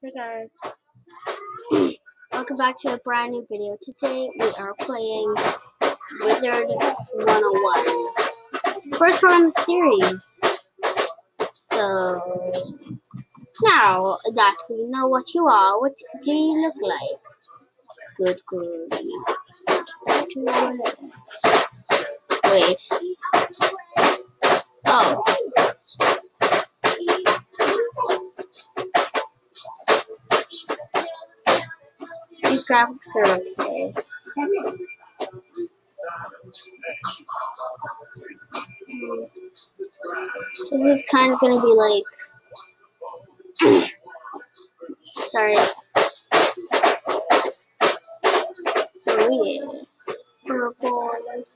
Hey guys, welcome back to a brand new video. Today we are playing Wizard 101. First one in the series. So, now that we know what you are, what do you look like? Good. Wait. Oh. These graphics are okay. This is kind of gonna be like, sorry. So yeah, purple.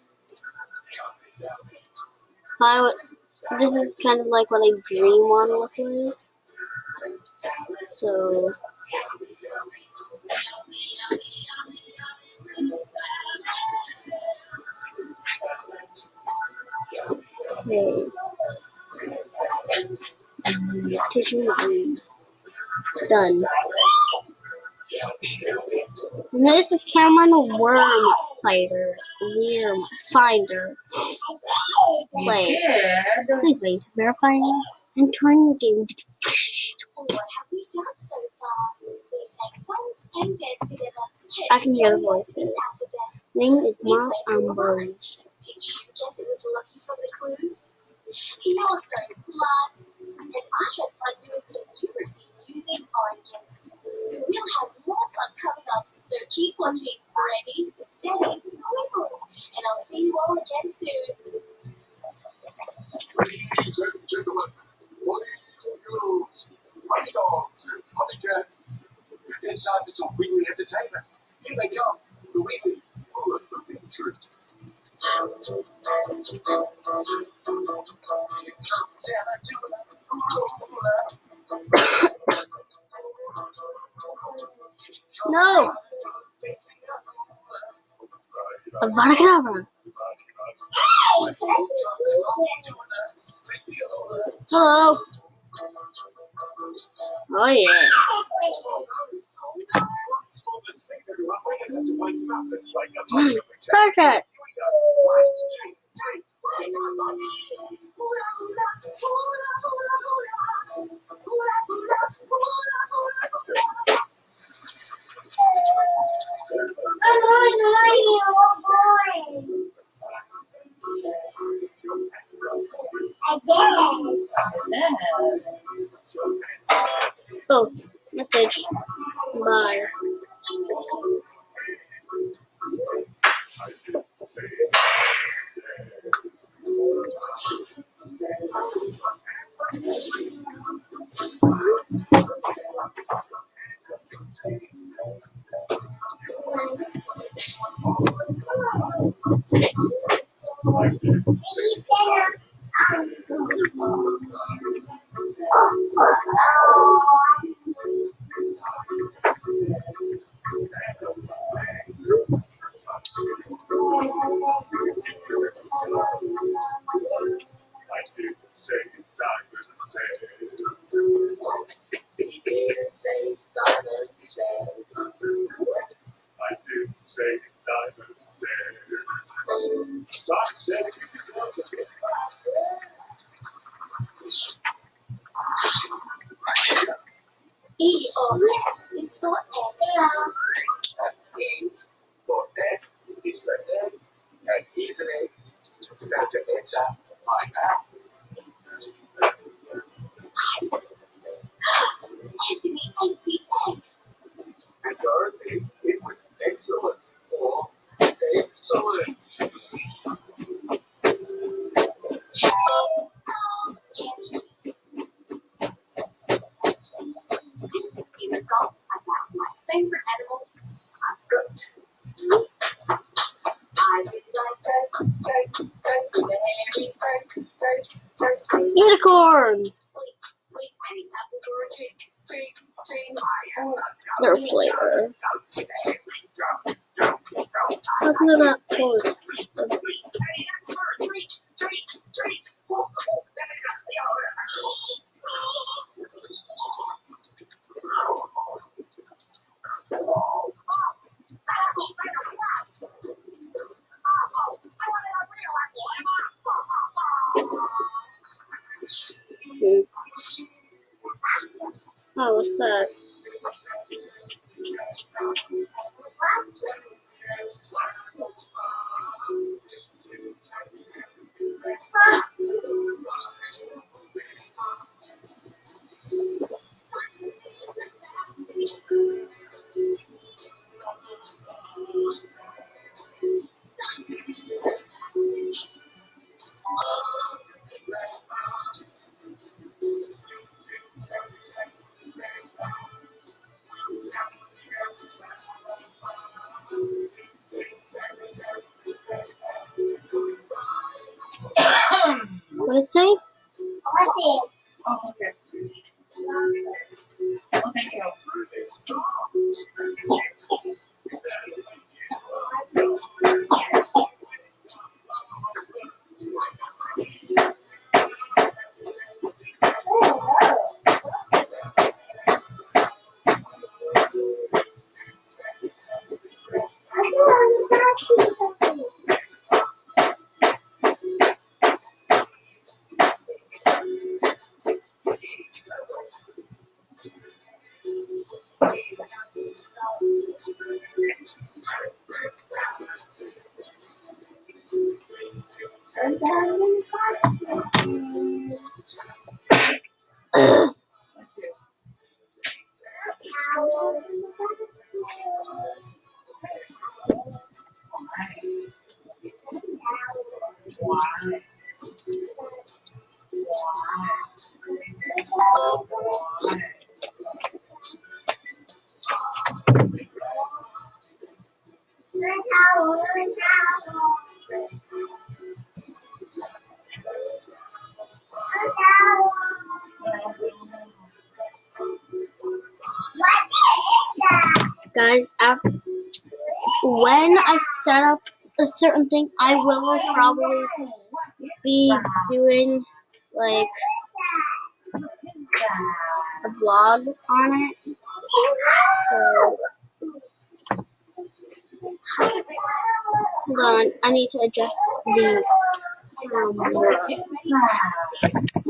This is kind of like what a dream one looks like. So okay. Tissue done. And this is Cameron Worm Finder. Play. Please wait. Verifying. Entering the game. I can hear the voices. Name is Mark Ambrose. You're so smart. And I had fun doing some numeracy using oranges. We'll have more fun coming up, so keep watching. Ready, steady, wiggle. And I'll see you all again soon. Ladies and gentlemen, boys and girls, puppy dogs and puppy cats, it's time for some weekly entertainment. Here they come, the weekly Hula Hooping Troupe. No! Abracadabra! Hello! Oh yeah! Target! Oh, message. Bye. E or F is for egg. E for egg is for egg, and he's an egg. It's about to enter my mouth. Anthony ate the egg. And Dorothy, it was excellent or excellent. This is a song about my favorite animal, a goat. I really like goats with the hairy birds. Unicorn! Wait, any apples or a tree. They're a flavor. Look at that post. Oh, what's that? What did it say? Oh, okay. Oh, thank you. Guys, when I set up a certain thing, I will probably be doing like a vlog on it. So hold on, I need to adjust the camera. So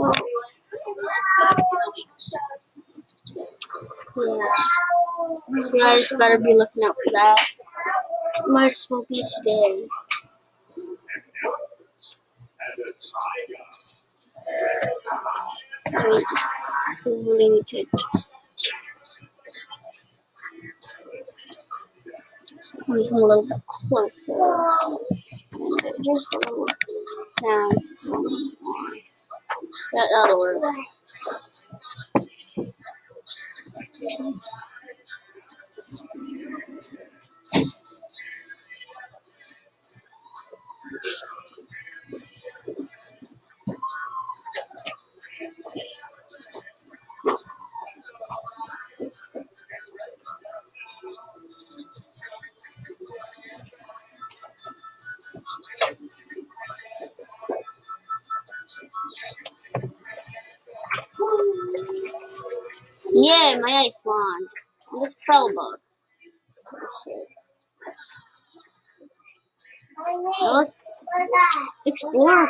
yeah, you guys better be looking out for that. Might as well be today. So we just really need to adjust. Come a little bit closer. Just a little down some more. That'll work. Yeah, my ice wand. And this spell book. Now let's explore.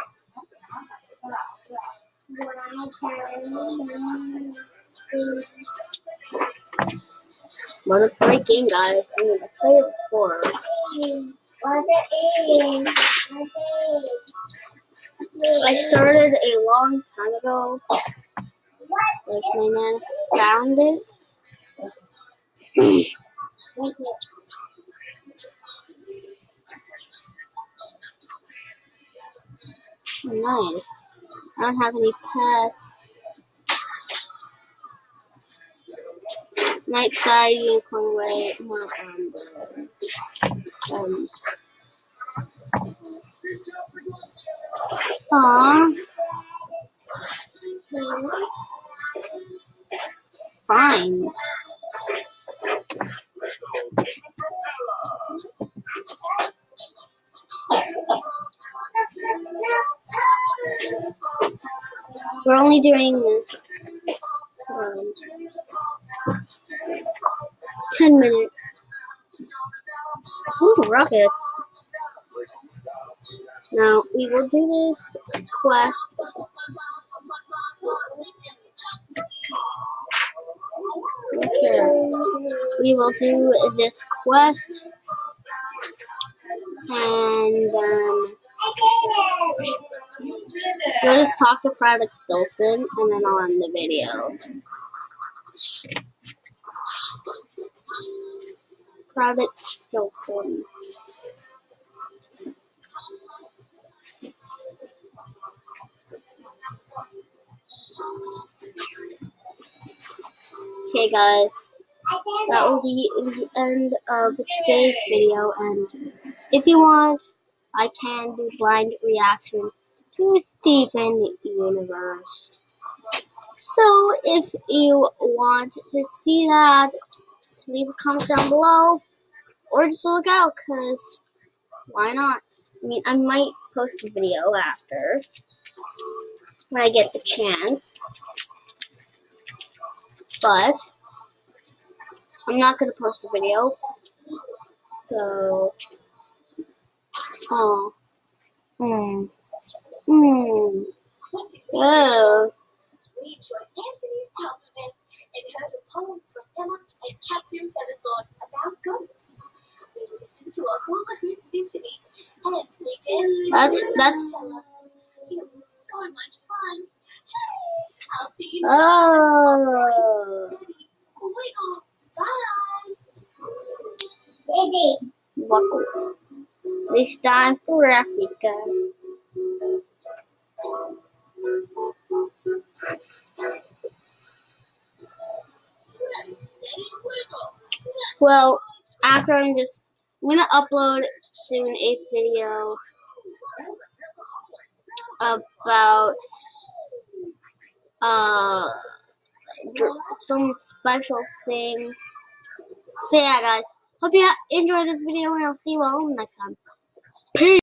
What a great game, guys. I'm gonna play it before. I started a long time ago. Like my man found it. Nice. I don't have any pets. Night side, unicorn way, more Aww. Fine. We're only doing 10 minutes. Ooh, rockets. Now, we will do this quest. we will do this quest, and we'll just talk to Private Stilson, and then I'll end the video. Private Stilson. Okay, guys, that will be the end of today's video, and if you want, I can do blind reaction to Steven Universe. So if you want to see that, leave a comment down below, or just look out, because why not? I mean, I might post a video after, when I get the chance, but I'm not going to post a video, so, oh, oh, We enjoyed Anthony's album and heard a poem from Emma and Captain Feathersword about goats. We listened to a hula hoop symphony and we danced to that's, It was so much fun. Hey, after you oh, steady, wiggle, bye. buckle. This time for Africa. Steady, wiggle. Well, after I'm gonna upload soon a video about some special thing. So yeah, guys, hope you enjoyed this video, and I'll see you all next time. Peace.